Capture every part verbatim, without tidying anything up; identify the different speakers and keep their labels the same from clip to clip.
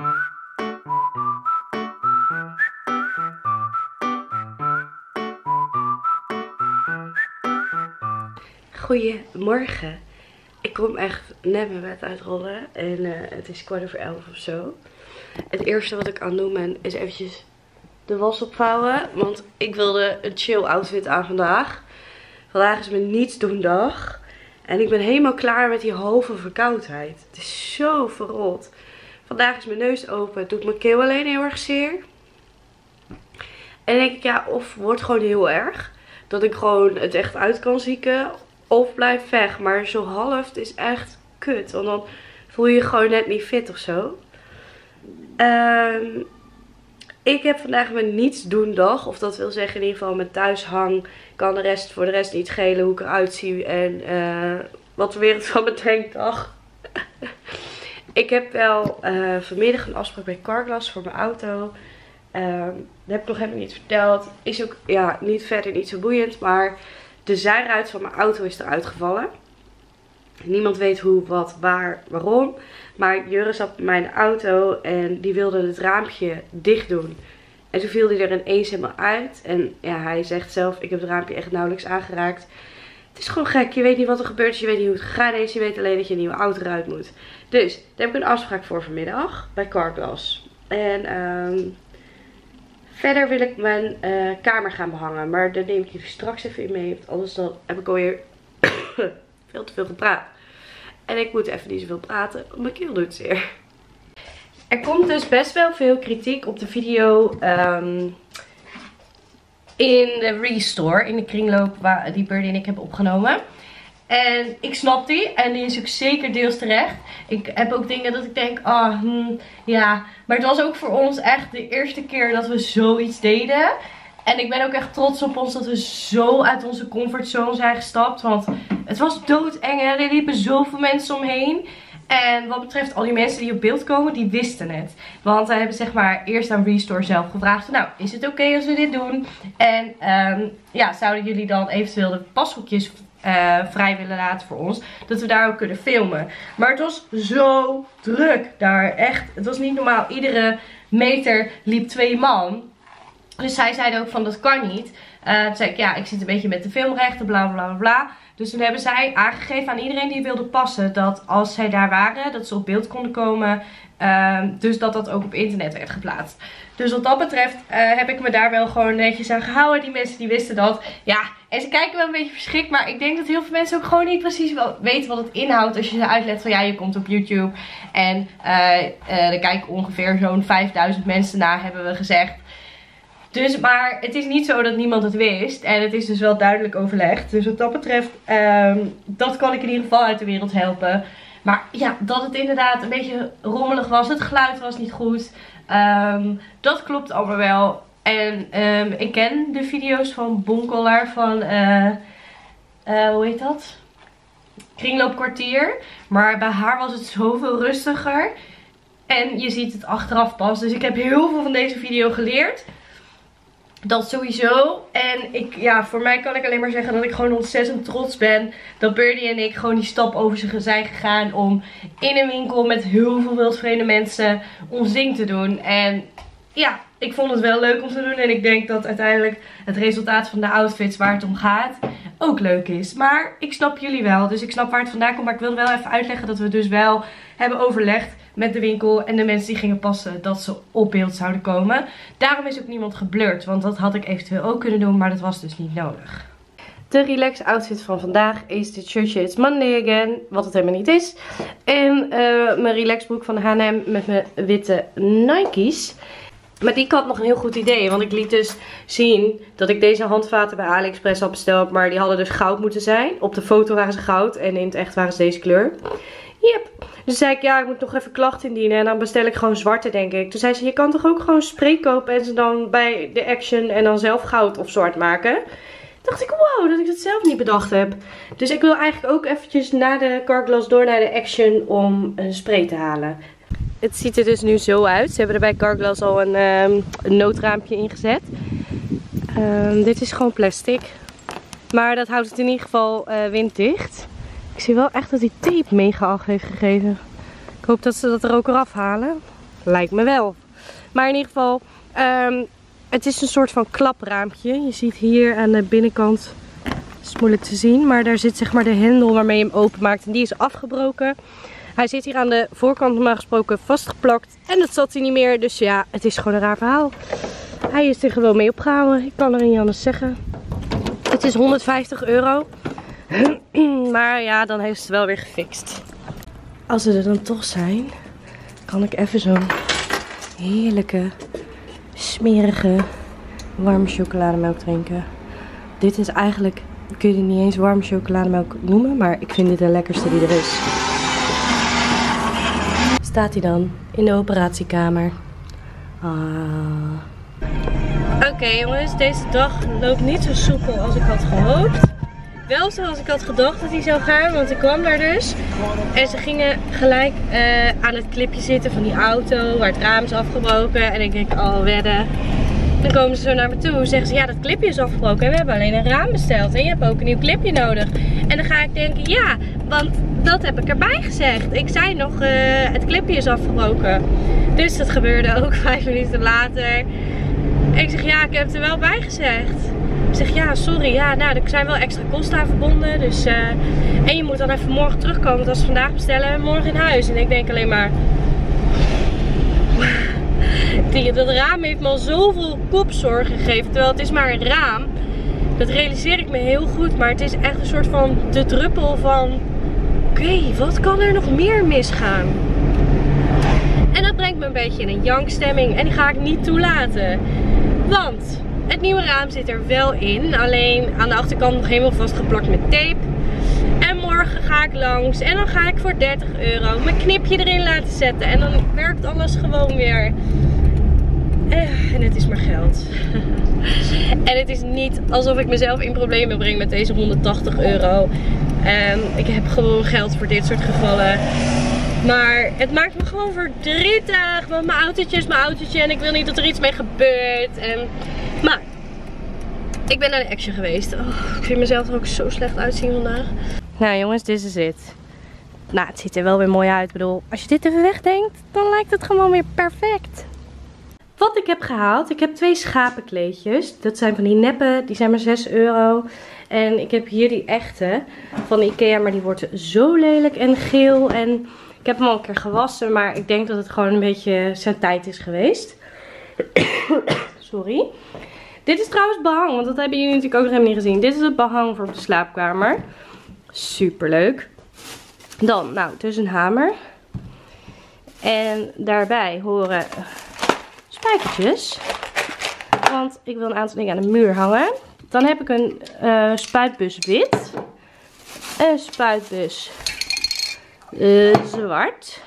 Speaker 1: Goedemorgen. Ik kom echt net mijn bed uitrollen en uh, het is kwart over elf of zo. Het eerste wat ik aan het doen ben is eventjes de was opvouwen, want ik wilde een chill outfit aan vandaag. Vandaag is mijn niets doen dag en ik ben helemaal klaar met die halve verkoudheid. Het is zo verrot. Vandaag is mijn neus open, doet mijn keel alleen heel erg zeer. En dan denk ik, ja, of wordt gewoon heel erg. Dat ik gewoon het echt uit kan zieken. Of blijf weg. Maar zo half is echt kut. Want dan voel je je gewoon net niet fit of zo. Um, ik heb vandaag mijn niets doen dag. Of dat wil zeggen in ieder geval mijn thuishang. Kan de rest voor de rest niet schelen hoe ik eruit zie. En uh, wat de wereld van me denkt. Dag. Ik heb wel uh, vanmiddag een afspraak bij Carglass voor mijn auto. Um, dat heb ik nog helemaal niet verteld. Is ook ja, niet verder niet zo boeiend. Maar de zijruit van mijn auto is eruit gevallen. Niemand weet hoe, wat, waar, waarom. Maar Jurre zat bij mijn auto en die wilde het raampje dicht doen. En toen viel hij er ineens helemaal uit. En ja, hij zegt zelf, ik heb het raampje echt nauwelijks aangeraakt. Het is gewoon gek. Je weet niet wat er gebeurt. Je weet niet hoe het gegaan is. Je weet alleen dat je een nieuwe auto eruit moet. Dus daar heb ik een afspraak voor vanmiddag bij Carglass. En um, verder wil ik mijn uh, kamer gaan behangen. Maar daar neem ik je straks even in mee. Want anders dan heb ik alweer veel te veel gepraat. En ik moet even niet zoveel praten. Want mijn keel doet zeer. Er komt dus best wel veel kritiek op de video um, in de Restore. In de kringloop waar die Birdie en ik hebben opgenomen. En ik snap die. En die is ook zeker deels terecht. Ik heb ook dingen dat ik denk, ah, oh, hmm, ja. Maar het was ook voor ons echt de eerste keer dat we zoiets deden. En ik ben ook echt trots op ons dat we zo uit onze comfortzone zijn gestapt. Want het was doodeng. Er liepen zoveel mensen omheen. En wat betreft al die mensen die op beeld komen, die wisten het. Want wij hebben zeg maar eerst aan Restore zelf gevraagd. Nou, is het oké okay als we dit doen? En um, ja, zouden jullie dan eventueel de pashoekjes Uh, vrij willen laten voor ons. Dat we daar ook kunnen filmen. Maar het was zo druk daar. Echt. Het was niet normaal. Iedere meter liep twee man. Dus zij zeiden ook van dat kan niet. Uh, toen zei ik ja ik zit een beetje met de filmrechten. Bla bla bla bla. Dus toen hebben zij aangegeven aan iedereen die wilde passen. Dat als zij daar waren. Dat ze op beeld konden komen. Uh, dus dat dat ook op internet werd geplaatst. Dus wat dat betreft uh, heb ik me daar wel gewoon netjes aan gehouden. Die mensen die wisten dat. Ja, en ze kijken wel een beetje verschrikt. Maar ik denk dat heel veel mensen ook gewoon niet precies wel weten wat het inhoudt. Als je ze uitlegt van ja, je komt op YouTube. En uh, uh, er kijken ongeveer zo'n vijfduizend mensen naar, hebben we gezegd. Dus, maar het is niet zo dat niemand het wist. En het is dus wel duidelijk overlegd. Dus wat dat betreft, um, dat kan ik in ieder geval uit de wereld helpen. Maar ja, dat het inderdaad een beetje rommelig was. Het geluid was niet goed. Um, dat klopt allemaal wel. En um, ik ken de video's van Bonkelaar van, uh, uh, hoe heet dat? Kringloopkwartier. Maar bij haar was het zoveel rustiger. En je ziet het achteraf pas. Dus ik heb heel veel van deze video geleerd. Dat sowieso. En ik, ja, voor mij kan ik alleen maar zeggen dat ik gewoon ontzettend trots ben. Dat Birdie en ik gewoon die stap over ze zijn gegaan. Om in een winkel met heel veel wildvreemde mensen ons ding te doen. En ja, ik vond het wel leuk om te doen. En ik denk dat uiteindelijk het resultaat van de outfits waar het om gaat ook leuk is. Maar ik snap jullie wel. Dus ik snap waar het vandaan komt. Maar ik wilde wel even uitleggen dat we dus wel hebben overlegd met de winkel en de mensen die gingen passen dat ze op beeld zouden komen. Daarom is ook niemand geblurred. Want dat had ik eventueel ook kunnen doen. Maar dat was dus niet nodig. De relax outfit van vandaag is dit shirtje It's Monday Again. Wat het helemaal niet is. En uh, mijn relax broek van H en M met mijn witte Nike's. Maar die had nog een heel goed idee. Want ik liet dus zien dat ik deze handvaten bij AliExpress had besteld. Maar die hadden dus goud moeten zijn. Op de foto waren ze goud. En in het echt waren ze deze kleur. Yep. Dus zei ik, ja, ik moet nog even klachten indienen. En dan bestel ik gewoon zwarte, denk ik. Toen zei ze, je kan toch ook gewoon spray kopen en ze dan bij de Action en dan zelf goud of zwart maken. Dacht ik, wow, dat ik dat zelf niet bedacht heb. Dus ik wil eigenlijk ook eventjes na de Carglass door naar de Action om een spray te halen. Het ziet er dus nu zo uit. Ze hebben er bij Carglass al een, um, een noodraampje ingezet. Um, dit is gewoon plastic. Maar dat houdt het in ieder geval uh, winddicht. Ik zie wel echt dat die tape mega af heeft gegeven. Ik hoop dat ze dat er ook eraf halen. lijkt me wel. Maar in ieder geval, um, het is een soort van klapraampje. Je ziet hier aan de binnenkant, het is moeilijk te zien, maar daar zit zeg maar de hendel waarmee je hem openmaakt. En die is afgebroken. Hij zit hier aan de voorkant normaal gesproken vastgeplakt. En dat zat hij niet meer, dus ja, het is gewoon een raar verhaal. Hij is er gewoon mee opgehouden. Ik kan er niet anders zeggen. Het is honderdvijftig euro. Maar ja, dan heeft ze het wel weer gefixt. Als ze er dan toch zijn, kan ik even zo'n heerlijke, smerige, warme chocolademelk drinken. Dit is eigenlijk, kun je het niet eens warme chocolademelk noemen, maar ik vind dit de lekkerste die er is. Staat hij dan in de operatiekamer. Ah. Oké okay, jongens, deze dag loopt niet zo soepel als ik had gehoopt. Wel zoals ik had gedacht dat hij zou gaan, want ik kwam daar dus. En ze gingen gelijk uh, aan het clipje zitten van die auto waar het raam is afgebroken. En ik denk, oh wedden. Dan komen ze zo naar me toe en zeggen ze, ja dat clipje is afgebroken en we hebben alleen een raam besteld. En je hebt ook een nieuw clipje nodig. En dan ga ik denken, ja, want dat heb ik erbij gezegd. Ik zei nog, uh, het clipje is afgebroken. Dus dat gebeurde ook vijf minuten later. En ik zeg, ja ik heb het er wel bij gezegd. Ik zeg, ja sorry, ja nou er zijn wel extra kosten aan verbonden. Dus, uh, en je moet dan even morgen terugkomen, want als we vandaag bestellen, morgen in huis. En ik denk alleen maar... Dat raam heeft me al zoveel kopzorgen gegeven, terwijl het is maar een raam. Dat realiseer ik me heel goed, maar het is echt een soort van de druppel van... Oké, okay, wat kan er nog meer misgaan? En dat brengt me een beetje in een jankstemming en die ga ik niet toelaten. Want het nieuwe raam zit er wel in, alleen aan de achterkant nog helemaal vastgeplakt met tape. En morgen ga ik langs en dan ga ik voor dertig euro mijn knipje erin laten zetten. En dan werkt alles gewoon weer. En het is maar geld. En het is niet alsof ik mezelf in problemen breng met deze honderdtachtig euro. En ik heb gewoon geld voor dit soort gevallen. Maar het maakt me gewoon verdrietig. Want mijn autootje is mijn autootje en ik wil niet dat er iets mee gebeurt. En... Maar... Ik ben naar de Action geweest. Oh, ik vind mezelf er ook zo slecht uitzien vandaag. Nou jongens, dit is het. Nou, het ziet er wel weer mooi uit. Ik bedoel, als je dit even wegdenkt, dan lijkt het gewoon weer perfect. Wat ik heb gehaald, ik heb twee schapenkleedjes. Dat zijn van die neppen, die zijn maar zes euro. En ik heb hier die echte van de Ikea, maar die wordt zo lelijk en geel. En ik heb hem al een keer gewassen, maar ik denk dat het gewoon een beetje zijn tijd is geweest. Sorry. Dit is trouwens behang, want dat hebben jullie natuurlijk ook nog helemaal niet gezien. Dit is het behang voor op de slaapkamer. Super leuk. Dan, nou, het is een hamer. En daarbij horen spijkertjes. Want ik wil een aantal dingen aan de muur hangen. Dan heb ik een uh, spuitbus wit. Een spuitbus uh, zwart.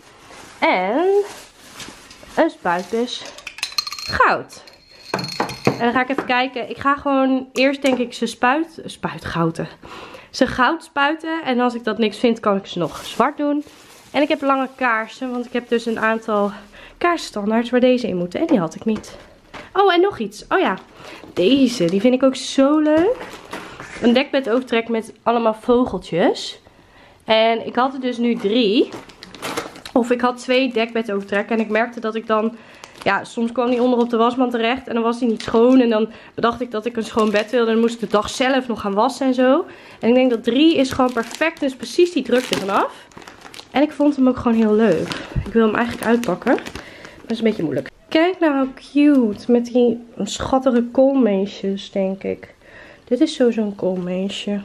Speaker 1: En een spuitbus goud. En dan ga ik even kijken. Ik ga gewoon eerst denk ik ze spuit, spuitgouten. Ze goud spuiten. En als ik dat niks vind kan ik ze nog zwart doen. En ik heb lange kaarsen. Want ik heb dus een aantal kaarsenstandaards waar deze in moeten. En die had ik niet. Oh, en nog iets. Oh ja. Deze. Die vind ik ook zo leuk. Een dekbed overtrek met allemaal vogeltjes. En ik had er dus nu drie. Of ik had twee dekbed overtrekken. En ik merkte dat ik dan... Ja, soms kwam die onder op de wasmand terecht. En dan was die niet schoon. En dan bedacht ik dat ik een schoon bed wilde. En dan moest ik de dag zelf nog gaan wassen en zo. En ik denk dat drie is gewoon perfect. Dus precies die druk er vanaf. En ik vond hem ook gewoon heel leuk. Ik wil hem eigenlijk uitpakken. Dat is een beetje moeilijk. Kijk nou hoe cute. Met die schattige koolmeesjes, denk ik. Dit is zo zo'n koolmeesje.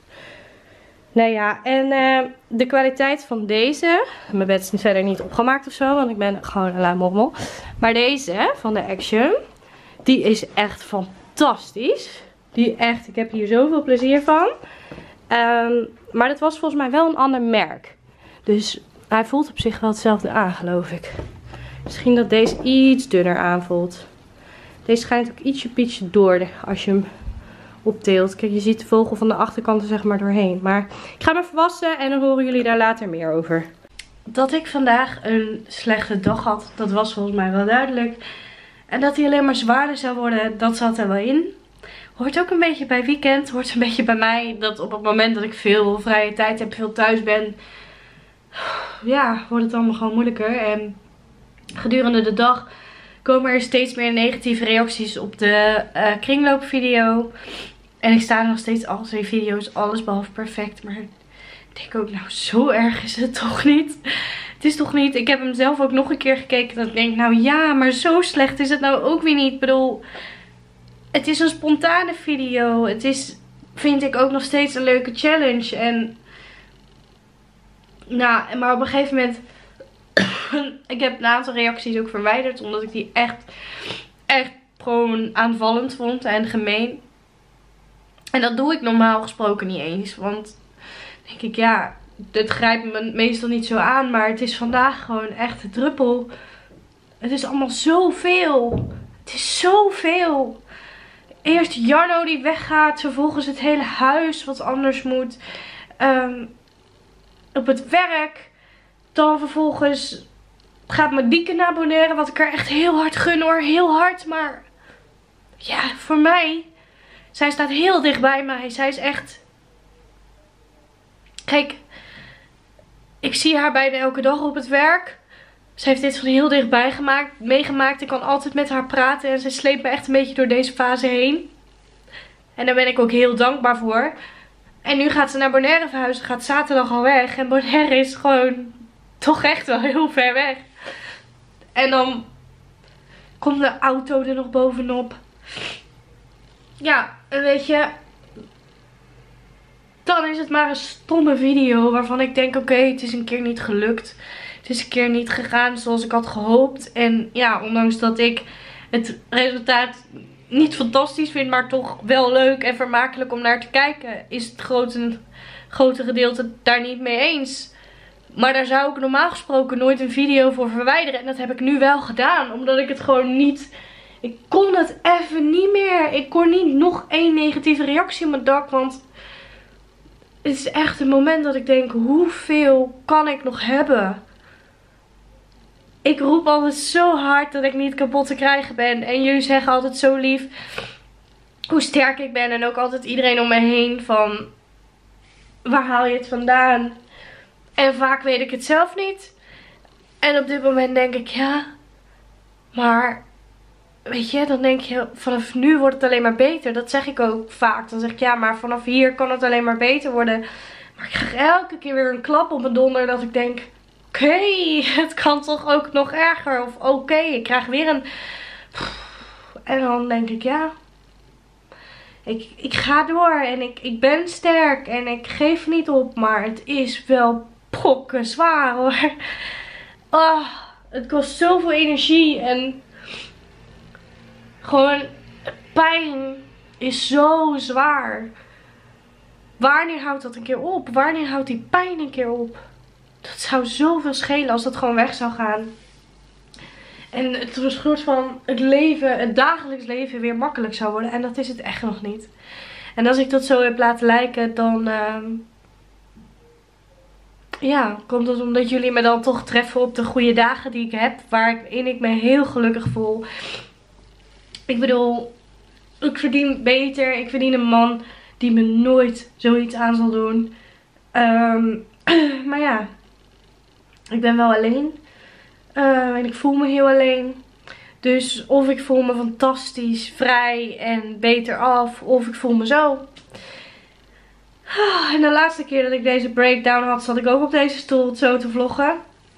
Speaker 1: Nou ja, en uh, de kwaliteit van deze. Mijn bed is verder niet opgemaakt of zo, want ik ben gewoon een lui mormel. Maar deze van de Action, die is echt fantastisch. Die echt, ik heb hier zoveel plezier van. Um, maar dat was volgens mij wel een ander merk. Dus hij voelt op zich wel hetzelfde aan, geloof ik. Misschien dat deze iets dunner aanvoelt. Deze schijnt ook ietsje pietje door als je hem opteelt. Kijk, je ziet de vogel van de achterkant er zeg maar doorheen. Maar ik ga hem even wassen en dan horen jullie daar later meer over. Dat ik vandaag een slechte dag had, dat was volgens mij wel duidelijk. En dat hij alleen maar zwaarder zou worden, dat zat er wel in. Hoort ook een beetje bij weekend, hoort een beetje bij mij. Dat op het moment dat ik veel vrije tijd heb, veel thuis ben, ja, wordt het allemaal gewoon moeilijker. En gedurende de dag komen er steeds meer negatieve reacties op de uh, kringloopvideo. En ik sta nog steeds al twee video's, alles behalve perfect. Maar ik denk ook, nou zo erg is het toch niet. Het is toch niet. Ik heb hem zelf ook nog een keer gekeken. Dat ik denk, nou ja, maar zo slecht is het nou ook weer niet. Ik bedoel, het is een spontane video. Het is, vind ik, ook nog steeds een leuke challenge. En, nou, maar op een gegeven moment, ik heb een aantal reacties ook verwijderd. Omdat ik die echt, echt gewoon aanvallend vond en gemeen. En dat doe ik normaal gesproken niet eens. Want denk ik, ja, het grijpt me meestal niet zo aan. Maar het is vandaag gewoon echt een druppel. Het is allemaal zoveel. Het is zoveel. Eerst Jarno die weggaat. Vervolgens het hele huis wat anders moet. Um, op het werk. Dan vervolgens gaat Marieke abonneren. Wat ik er echt heel hard gun hoor. Heel hard. Maar ja, voor mij. Zij staat heel dicht bij mij. Zij is echt... Kijk, ik zie haar bijna elke dag op het werk. Ze heeft dit van heel dichtbij gemaakt, meegemaakt. Ik kan altijd met haar praten. En ze sleept me echt een beetje door deze fase heen. En daar ben ik ook heel dankbaar voor. En nu gaat ze naar Bonaire verhuizen. Gaat zaterdag al weg. En Bonaire is gewoon toch echt wel heel ver weg. En dan komt de auto er nog bovenop. Ja, en weet je, dan is het maar een stomme video waarvan ik denk, oké, okay, het is een keer niet gelukt. Het is een keer niet gegaan zoals ik had gehoopt. En ja, ondanks dat ik het resultaat niet fantastisch vind, maar toch wel leuk en vermakelijk om naar te kijken, is het grote, grote gedeelte daar niet mee eens. Maar daar zou ik normaal gesproken nooit een video voor verwijderen. En dat heb ik nu wel gedaan, omdat ik het gewoon niet... Ik kon het even niet meer. Ik kon niet nog één negatieve reactie op mijn dak. Want het is echt een moment dat ik denk, hoeveel kan ik nog hebben? Ik roep altijd zo hard dat ik niet kapot te krijgen ben. En jullie zeggen altijd zo lief hoe sterk ik ben. En ook altijd iedereen om me heen van, waar haal je het vandaan? En vaak weet ik het zelf niet. En op dit moment denk ik, ja, maar... Weet je, dan denk je, vanaf nu wordt het alleen maar beter. Dat zeg ik ook vaak. Dan zeg ik, ja, maar vanaf hier kan het alleen maar beter worden. Maar ik krijg elke keer weer een klap op mijn donder dat ik denk, oké, okay, het kan toch ook nog erger. Of oké, okay, ik krijg weer een... En dan denk ik, ja, ik, ik ga door en ik, ik ben sterk en ik geef niet op. Maar het is wel pokken zwaar hoor. Oh, het kost zoveel energie en... Gewoon, pijn is zo zwaar. Wanneer houdt dat een keer op? Wanneer houdt die pijn een keer op? Dat zou zoveel schelen als dat gewoon weg zou gaan. En het was een soort van het leven, het dagelijks leven weer makkelijk zou worden. En dat is het echt nog niet. En als ik dat zo heb laten lijken, dan... Uh, ja, komt het omdat jullie me dan toch treffen op de goede dagen die ik heb. Waarin ik me heel gelukkig voel. Ik bedoel, ik verdien beter. Ik verdien een man die me nooit zoiets aan zal doen. Um, maar ja, ik ben wel alleen. Uh, en ik voel me heel alleen. Dus of ik voel me fantastisch, vrij en beter af. Of ik voel me zo. En de laatste keer dat ik deze breakdown had, zat ik ook op deze stoel zo te vloggen.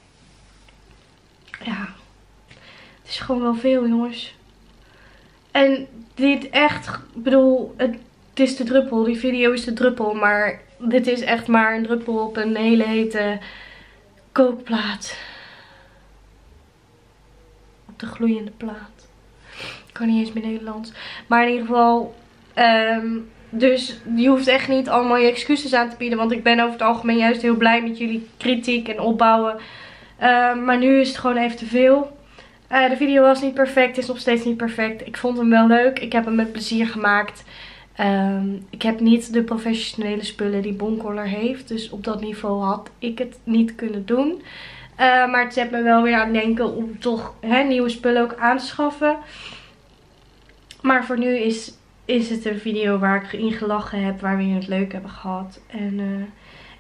Speaker 1: Ja, het is gewoon wel veel, jongens. En dit echt, ik bedoel, het is de druppel. Die video is de druppel. Maar dit is echt maar een druppel op een hele hete kookplaat. Op de gloeiende plaat. Ik kan niet eens meer Nederlands. Maar in ieder geval, um, dus je hoeft echt niet allemaal je excuses aan te bieden. Want ik ben over het algemeen juist heel blij met jullie kritiek en opbouwen. Uh, maar nu is het gewoon even te veel. Uh, de video was niet perfect, is nog steeds niet perfect. Ik vond hem wel leuk. Ik heb hem met plezier gemaakt. Um, ik heb niet de professionele spullen die Boncolor heeft. Dus op dat niveau had ik het niet kunnen doen. Uh, maar het zet me wel weer aan het denken om toch hè, nieuwe spullen ook aan te schaffen. Maar voor nu is, is het een video waar ik in gelachen heb. Waar we het leuk hebben gehad. En uh,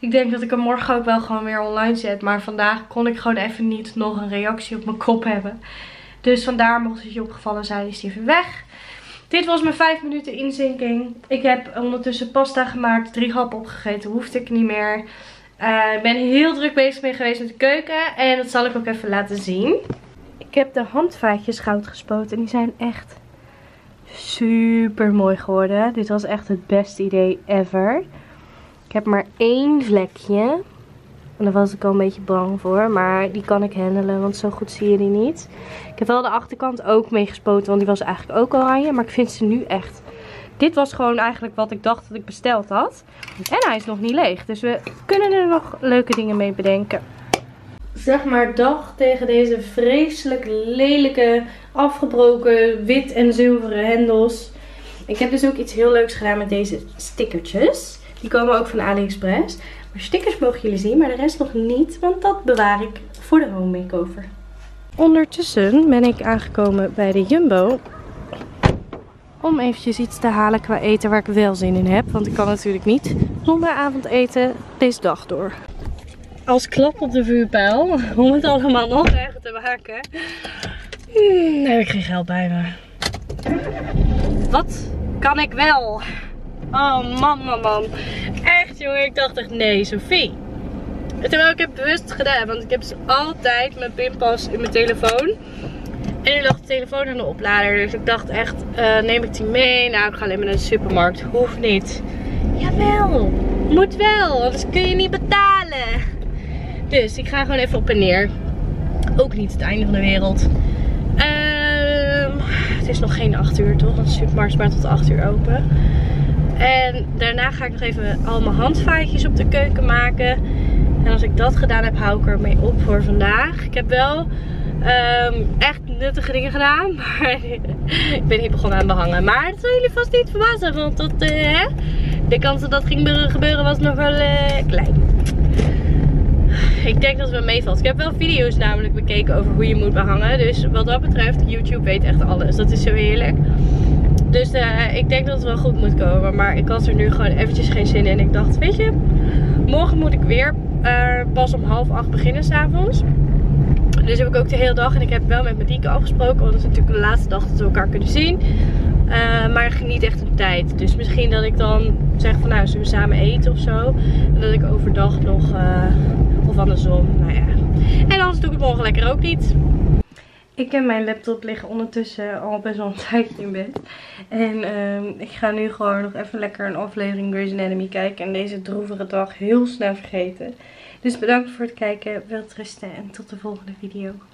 Speaker 1: Ik denk dat ik hem morgen ook wel gewoon weer online zet. Maar vandaag kon ik gewoon even niet nog een reactie op mijn kop hebben. Dus vandaar, mocht het je opgevallen zijn, is die even weg. Dit was mijn vijf minuten inzinking. Ik heb ondertussen pasta gemaakt. Drie happen opgegeten. Hoefde ik niet meer. Uh, ik ben heel druk bezig mee geweest met de keuken. En dat zal ik ook even laten zien. Ik heb de handvaatjes goud gespoten. En die zijn echt super mooi geworden. Dit was echt het beste idee ever. Ik heb maar één vlekje. En daar was ik al een beetje bang voor. Maar die kan ik handelen, want zo goed zie je die niet. Ik heb wel de achterkant ook meegespoten, want die was eigenlijk ook oranje. Maar ik vind ze nu echt... Dit was gewoon eigenlijk wat ik dacht dat ik besteld had. En hij is nog niet leeg. Dus we kunnen er nog leuke dingen mee bedenken. Zeg maar dag tegen deze vreselijk lelijke, afgebroken wit en zilveren hendels. Ik heb dus ook iets heel leuks gedaan met deze stickertjes. Die komen ook van AliExpress. Maar stickers mogen jullie zien, maar de rest nog niet. Want dat bewaar ik voor de home makeover. Ondertussen ben ik aangekomen bij de Jumbo. Om eventjes iets te halen qua eten waar ik wel zin in heb. Want ik kan natuurlijk niet zonder avondeten deze dag door. Als klap op de vuurpijl. Om het allemaal nog erger te maken. Hmm, heb ik geen geld bij me. Wat kan ik wel? Oh man, man, man. Echt jongen, ik dacht echt nee, Sophie. Terwijl ik heb bewust gedaan, want ik heb dus altijd mijn pinpas in mijn telefoon. En nu lag de telefoon in de oplader, dus ik dacht echt, uh, neem ik die mee? Nou, ik ga alleen maar naar de supermarkt. Hoeft niet. Jawel, moet wel, anders kun je niet betalen. Dus ik ga gewoon even op en neer. Ook niet het einde van de wereld. Uh, het is nog geen acht uur toch, want de supermarkt is maar tot acht uur open. En daarna ga ik nog even al mijn handvaatjes op de keuken maken. En als ik dat gedaan heb, hou ik ermee op voor vandaag. Ik heb wel um, echt nuttige dingen gedaan. Maar ik ben niet begonnen aan behangen. Maar dat zullen jullie vast niet verbazen. Want dat, uh, hè? de kans dat dat ging gebeuren was nog wel uh, klein. Ik denk dat het wel meevalt. Ik heb wel video's namelijk bekeken over hoe je moet behangen. Dus wat dat betreft, YouTube weet echt alles. Dat is zo heerlijk. Dus uh, ik denk dat het wel goed moet komen. Maar ik had er nu gewoon eventjes geen zin in. Ik dacht, weet je, morgen moet ik weer uh, pas om half acht beginnen s'avonds. Dus heb ik ook de hele dag. En ik heb wel met Marieke afgesproken. Want het is natuurlijk de laatste dag dat we elkaar kunnen zien. Uh, maar er ging niet echt een tijd. Dus misschien dat ik dan zeg van nou, zullen we samen eten of zo. En dat ik overdag nog, uh, of andersom, nou ja. En anders doe ik het morgen lekker ook niet. Ik en mijn laptop liggen ondertussen al best wel een tijdje in bed. En uh, ik ga nu gewoon nog even lekker een aflevering Grey's Anatomy kijken. En deze droevige dag heel snel vergeten. Dus bedankt voor het kijken, wilt rusten en tot de volgende video.